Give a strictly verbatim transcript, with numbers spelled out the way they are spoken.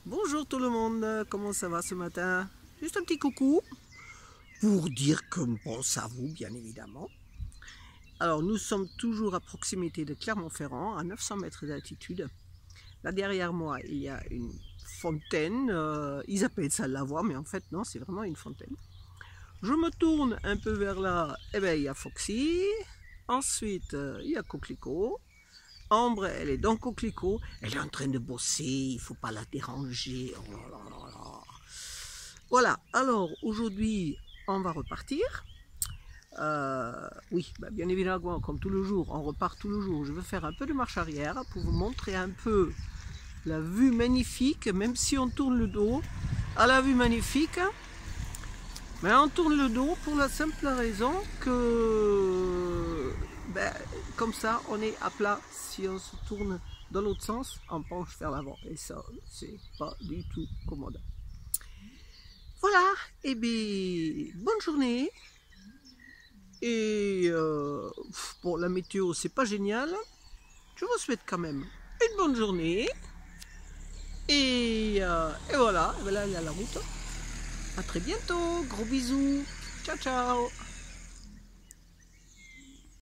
Bonjour tout le monde, comment ça va ce matin? Juste un petit coucou pour dire que pense à vous bien évidemment. Alors nous sommes toujours à proximité de Clermont-Ferrand, à neuf cents mètres d'altitude. Là derrière moi il y a une fontaine, euh, ils appellent ça la voie mais en fait non, c'est vraiment une fontaine. Je me tourne un peu vers là, et bien il y a Foxy, ensuite euh, il y a Coquelicot. Ambre, elle est dans Coquelicot, elle est en train de bosser, il ne faut pas la déranger. Oh là là là. Voilà, alors aujourd'hui, on va repartir. Euh, oui, bah bien évidemment, comme tout le jour, on repart tout le jour. Je vais faire un peu de marche arrière pour vous montrer un peu la vue magnifique, même si on tourne le dos à la vue magnifique. Mais on tourne le dos pour la simple raison que ben, comme ça on est à plat. Si on se tourne dans l'autre sens, on penche vers l'avant et ça c'est pas du tout commode. Voilà, et bien bonne journée. Et euh, bon, la météo c'est pas génial. Je vous souhaite quand même une bonne journée. Et, euh, et voilà, et voilà, il y a la route. À très bientôt, gros bisous, ciao ciao.